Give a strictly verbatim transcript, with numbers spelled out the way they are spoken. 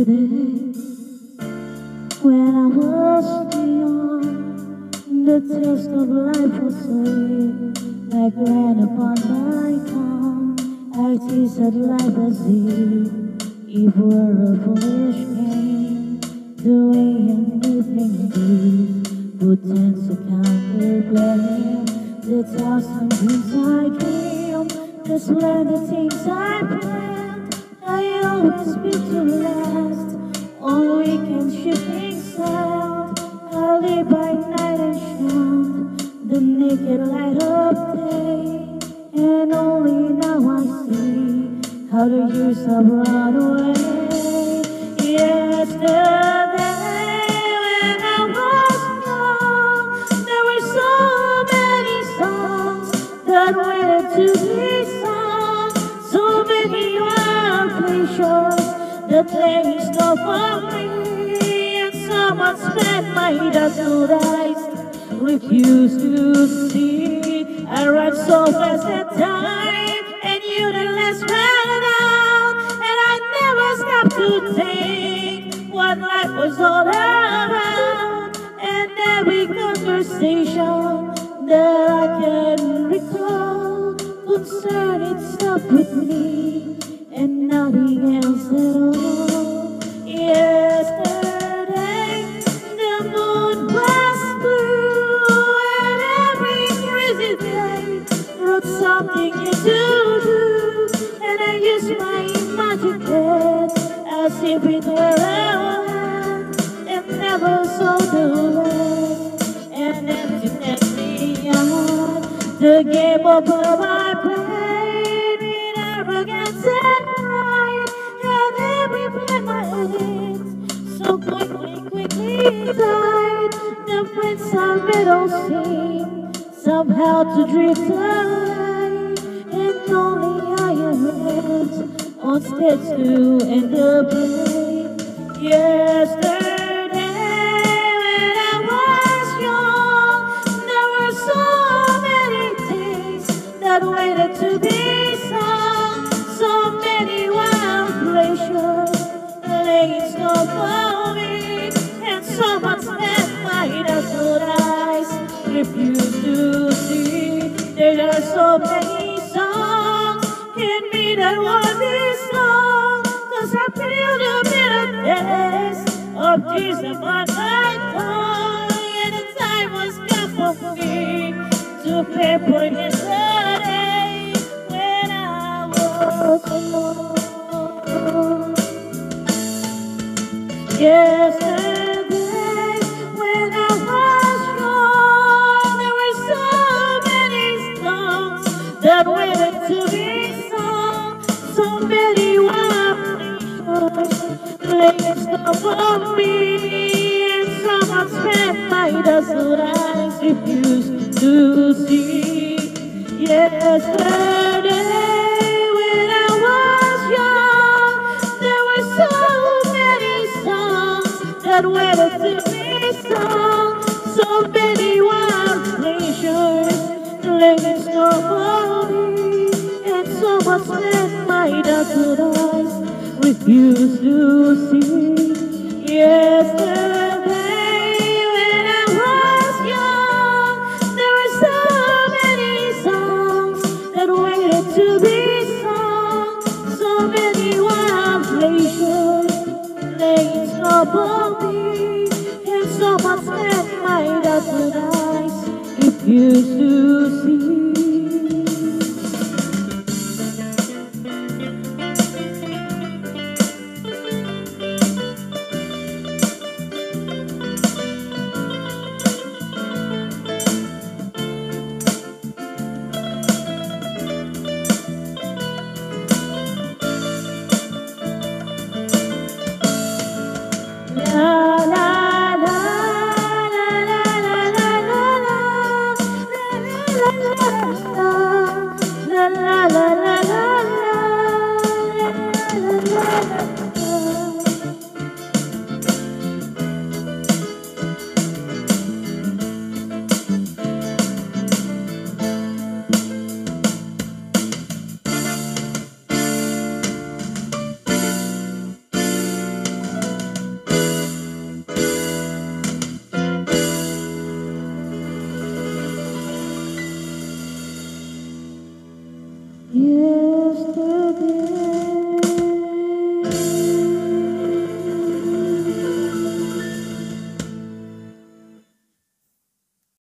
Yesterday, when I was young, the taste of life was sweet, like rain upon my tongue. I tasted life as if it were a foolish game, doing anything deep, put tense account of blame. The thousand dreams I dream, the splendid things I planned, I always built to last. On weekend shipping sound, I live by night and shout the naked light of day. And only now I see how the years have run away. Yesterday, when I was young, there were so many songs that waited to be sung. So many wild pleasures that lay in store for me, and someone spent my dazzled eyes, refused to see. I ran so fast at time, and you the last ran out, and I never stopped to think what life was all about. And every conversation that I can recall concerned itself with me and nothing else at all. Yesterday, the moon was blue, and every crazy day wrote something new to do. And I used my magic head as if it were a land, and never saw the rest. And emptiness beyond the game of love I played with arrogance and pride, and every plan I did so quickly, quickly died. The friends I met all seem somehow to drift away, and only I am left on stage two and the play. Yesterday, when I was young, there were so many things that waited to be sung. So many wild pleasures lay in store for me, and so much that my dazzled eyes refuse to see. There are so many songs in me that want this song, 'cause I feel the bitterness of tears upon my tongue. And the time was come for me to pay for yesterday when I was alone. Yesterday, when I was young, there were so many songs that waited to be sung. So many wild pleasures lay in store for me, and someone spent my dazzled eyes refused to see. Yesterday, when I was young, there were so many songs that waited to be sung. So many wild pleasures lay in store for me, and so much that my dazzled eyes refuse to see. Yesterday, when I was young, there were so many songs that waited to be sung. So many wild pleasures lay in store for me, and so much that my dazzled eyes refuse to see.